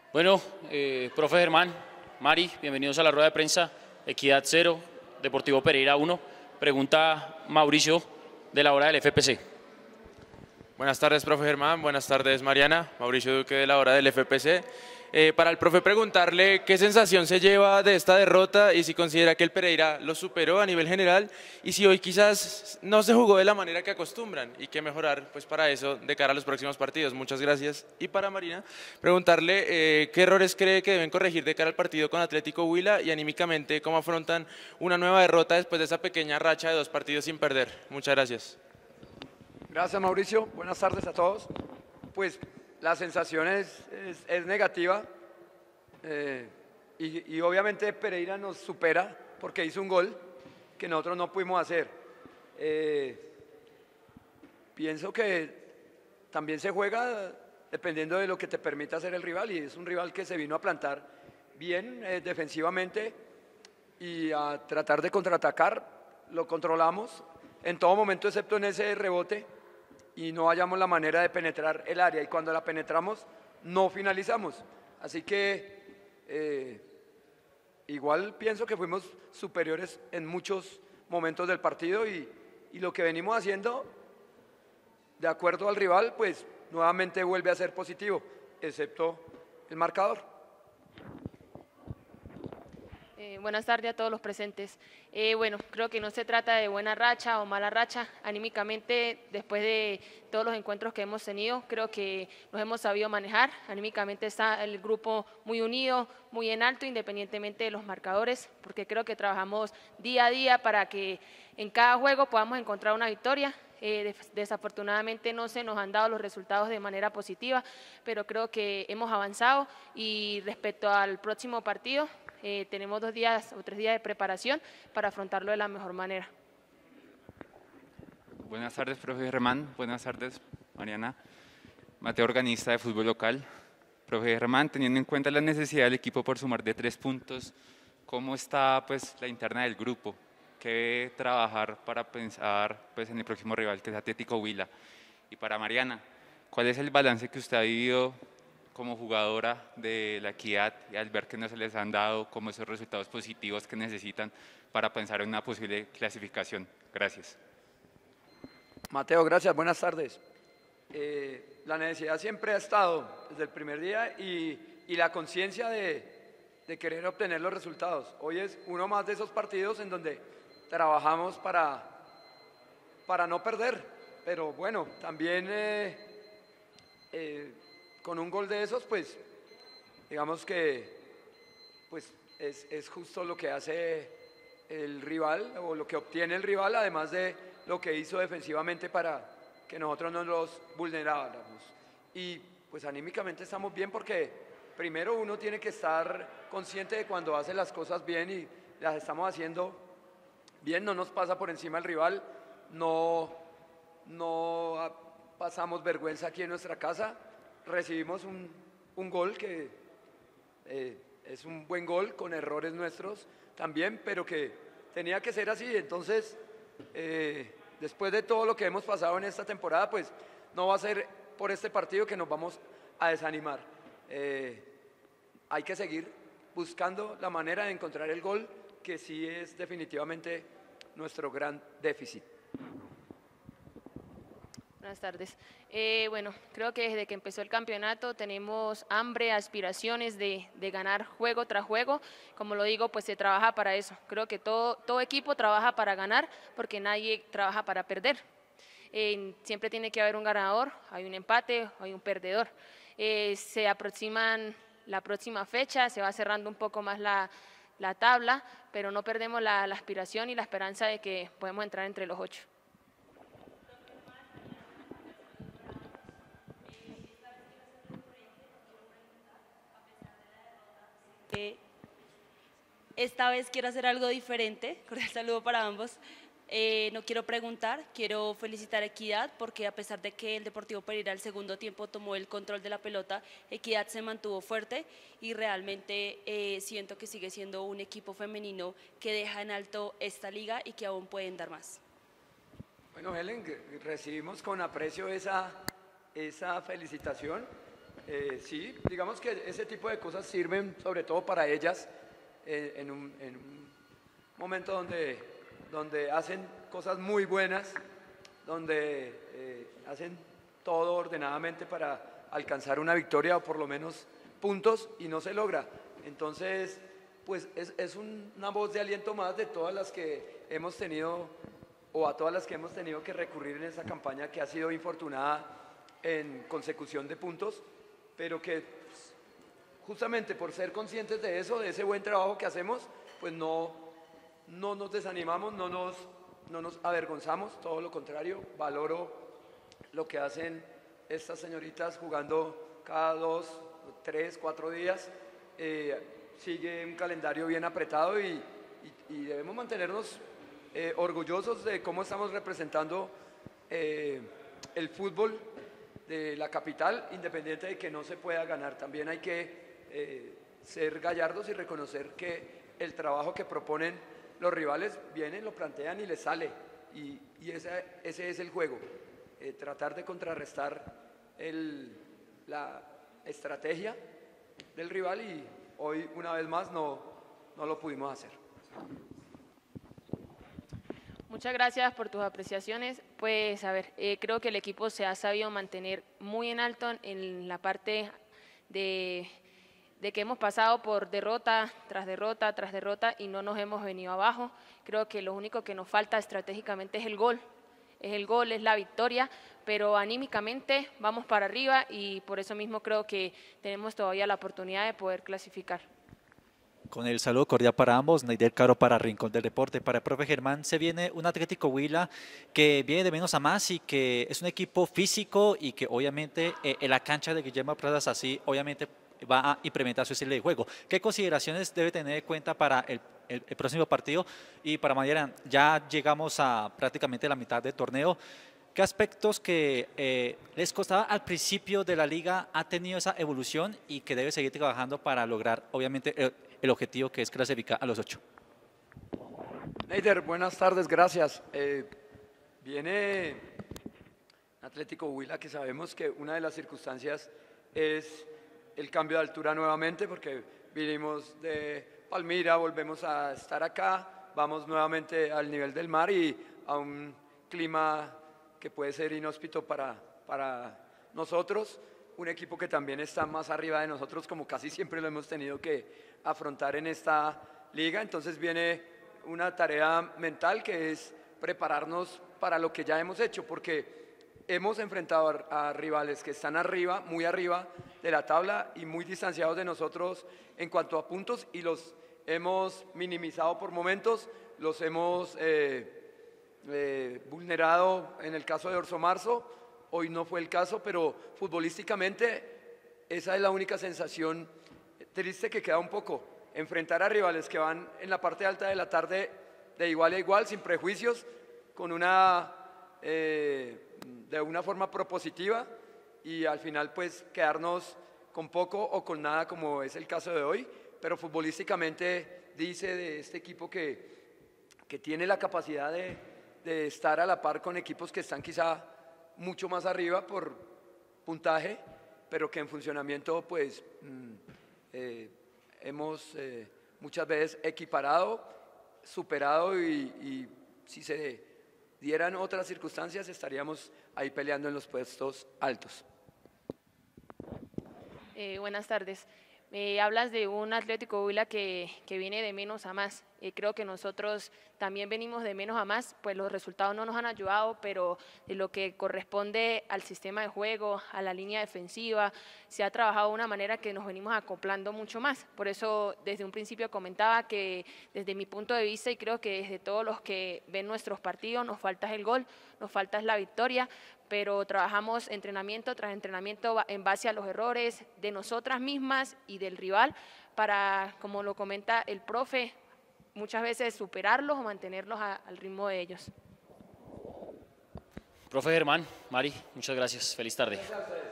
Bueno, profe Germán, Mari, bienvenidos a la rueda de prensa. Equidad 0, Deportivo Pereira 1. Pregunta Mauricio de la hora del FPC. Buenas tardes, profe Germán. Buenas tardes, Mariana. Mauricio Duque de la hora del FPC. Para el profe preguntarle qué sensación se lleva de esta derrota y si considera que el Pereira lo superó a nivel general y si hoy quizás no se jugó de la manera que acostumbran y qué mejorar pues para eso de cara a los próximos partidos. Muchas gracias. Y para Marina, preguntarle qué errores cree que deben corregir de cara al partido con Atlético Huila y anímicamente cómo afrontan una nueva derrota después de esa pequeña racha de 2 partidos sin perder. Muchas gracias. Gracias, Mauricio. Buenas tardes a todos. Pues la sensación es negativa y obviamente Pereira nos supera porque hizo un gol que nosotros no pudimos hacer. Pienso que también se juega dependiendo de lo que te permita hacer el rival y es un rival que se vino a plantar bien defensivamente y a tratar de contraatacar. Lo controlamos en todo momento excepto en ese rebote y no hallamos la manera de penetrar el área y cuando la penetramos no finalizamos. Así que igual pienso que fuimos superiores en muchos momentos del partido y lo que venimos haciendo de acuerdo al rival pues nuevamente vuelve a ser positivo, excepto el marcador. Buenas tardes a todos los presentes. Bueno, creo que no se trata de buena racha o mala racha. Anímicamente, después de todos los encuentros que hemos tenido, creo que nos hemos sabido manejar. Anímicamente está el grupo muy unido, muy en alto, independientemente de los marcadores, porque creo que trabajamos día a día para que en cada juego podamos encontrar una victoria. Desafortunadamente no se nos han dado los resultados de manera positiva, pero creo que hemos avanzado y respecto al próximo partido, tenemos 2 días o 3 días de preparación para afrontarlo de la mejor manera. Buenas tardes, profe Germán. Buenas tardes, Mariana. Mateo, organista de fútbol local. Profe Germán, teniendo en cuenta la necesidad del equipo por sumar de 3 puntos, ¿cómo está pues, la interna del grupo? ¿Qué debe trabajar para pensar pues, en el próximo rival, que es Atlético Huila? Y para Mariana, ¿cuál es el balance que usted ha vivido como jugadora de la Equidad y al ver que no se les han dado como esos resultados positivos que necesitan para pensar en una posible clasificación? Gracias. Mateo, gracias. Buenas tardes. La necesidad siempre ha estado desde el primer día y la conciencia de querer obtener los resultados. Hoy es uno más de esos partidos en donde trabajamos para no perder, pero bueno, también con un gol de esos, pues digamos que pues, es justo lo que hace el rival o lo que obtiene el rival, además de lo que hizo defensivamente para que nosotros no los vulneráramos. Y pues anímicamente estamos bien porque primero uno tiene que estar consciente de cuando hace las cosas bien y las estamos haciendo bien, no nos pasa por encima el rival, no pasamos vergüenza aquí en nuestra casa. Recibimos un gol que es un buen gol con errores nuestros también, pero que tenía que ser así. Entonces, después de todo lo que hemos pasado en esta temporada, pues no va a ser por este partido que nos vamos a desanimar. Hay que seguir buscando la manera de encontrar el gol, que sí es definitivamente nuestro gran déficit. Buenas tardes. Bueno, creo que desde que empezó el campeonato tenemos hambre, aspiraciones de ganar juego tras juego. Como lo digo, pues se trabaja para eso. Creo que todo equipo trabaja para ganar porque nadie trabaja para perder. Siempre tiene que haber un ganador, hay un empate, hay un perdedor. Se aproximan la próxima fecha, se va cerrando un poco más la tabla, pero no perdemos la aspiración y la esperanza de que podemos entrar entre los 8. Esta vez quiero hacer algo diferente, cordial saludo para ambos. No quiero preguntar, quiero felicitar a Equidad porque a pesar de que el Deportivo Pereira al segundo tiempo tomó el control de la pelota, Equidad se mantuvo fuerte y realmente siento que sigue siendo un equipo femenino que deja en alto esta liga y que aún pueden dar más. Bueno, Helen, recibimos con aprecio esa felicitación. Sí, digamos que ese tipo de cosas sirven sobre todo para ellas en un momento donde hacen cosas muy buenas, donde hacen todo ordenadamente para alcanzar una victoria o por lo menos puntos y no se logra. Entonces, pues es una voz de aliento más de todas las que hemos tenido o a todas las que hemos tenido que recurrir en esa campaña que ha sido infortunada en consecución de puntos, pero que pues, justamente por ser conscientes de eso, de ese buen trabajo que hacemos, pues no nos desanimamos, no nos avergonzamos, todo lo contrario, valoro lo que hacen estas señoritas jugando cada 2, 3, 4 días. Sigue un calendario bien apretado y debemos mantenernos orgullosos de cómo estamos representando el fútbol de la capital, independiente de que no se pueda ganar. También hay que ser gallardos y reconocer que el trabajo que proponen los rivales vienen, lo plantean y les sale. Y ese es el juego, tratar de contrarrestar la estrategia del rival y hoy una vez más no lo pudimos hacer. Muchas gracias por tus apreciaciones. Pues a ver, creo que el equipo se ha sabido mantener muy en alto en la parte de que hemos pasado por derrota tras derrota tras derrota y no nos hemos venido abajo. Creo que lo único que nos falta estratégicamente es el gol. Es la victoria, pero anímicamente vamos para arriba y por eso mismo creo que tenemos todavía la oportunidad de poder clasificar. Con el saludo cordial para ambos, Neider Caro para Rincón del Deporte. Para el profe Germán se viene un Atlético Huila que viene de menos a más y que es un equipo físico y que obviamente en la cancha de Guillermo Pradas así obviamente va a implementar su estilo de juego. ¿Qué consideraciones debe tener en cuenta para el próximo partido? Y para mañana ya llegamos a prácticamente la mitad del torneo. ¿Qué aspectos que les costaba al principio de la liga ha tenido esa evolución y que debe seguir trabajando para lograr obviamente el objetivo que es clasificar a los 8? Neider, buenas tardes, gracias. Viene Atlético Huila, que sabemos que una de las circunstancias es el cambio de altura nuevamente, porque vinimos de Palmira, volvemos a estar acá, vamos nuevamente al nivel del mar y a un clima que puede ser inhóspito para nosotros, un equipo que también está más arriba de nosotros, como casi siempre lo hemos tenido que afrontar en esta liga. Entonces viene una tarea mental que es prepararnos para lo que ya hemos hecho, porque hemos enfrentado a rivales que están arriba, muy arriba de la tabla y muy distanciados de nosotros en cuanto a puntos y los hemos minimizado por momentos, los hemos vulnerado en el caso de Orso Marzo. Hoy no fue el caso, pero futbolísticamente esa es la única sensación triste que queda un poco. Enfrentar a rivales que van en la parte alta de la tarde de igual a igual, sin prejuicios, con de una forma propositiva y al final pues quedarnos con poco o con nada como es el caso de hoy, pero futbolísticamente dice de este equipo que tiene la capacidad de estar a la par con equipos que están quizá mucho más arriba por puntaje, pero que en funcionamiento pues hemos muchas veces equiparado, superado y si se dieran otras circunstancias estaríamos ahí peleando en los puestos altos. Buenas tardes. Hablas de un Atlético Huila que viene de menos a más. Creo que nosotros también venimos de menos a más, pues los resultados no nos han ayudado, pero de lo que corresponde al sistema de juego, a la línea defensiva, se ha trabajado de una manera que nos venimos acoplando mucho más. Por eso desde un principio comentaba que desde mi punto de vista y creo que desde todos los que ven nuestros partidos nos falta el gol, nos falta la victoria, pero trabajamos entrenamiento tras entrenamiento en base a los errores de nosotras mismas y del rival para, como lo comenta el profe, muchas veces superarlos o mantenerlos al ritmo de ellos. Profe Germán, Mari, muchas gracias. Feliz tarde. Gracias a ustedes.